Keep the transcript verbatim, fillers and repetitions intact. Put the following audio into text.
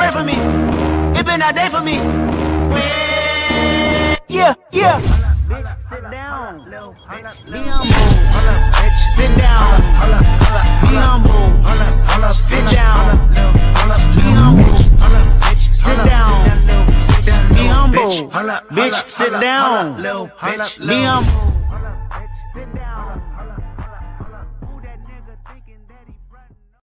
day for me. It been a day for me. Yeah, yeah. Sit down. Be humble. Sit down. Be humble. Sit down. Be humble. Sit down. Be humble. Bitch, sit down. Be humble.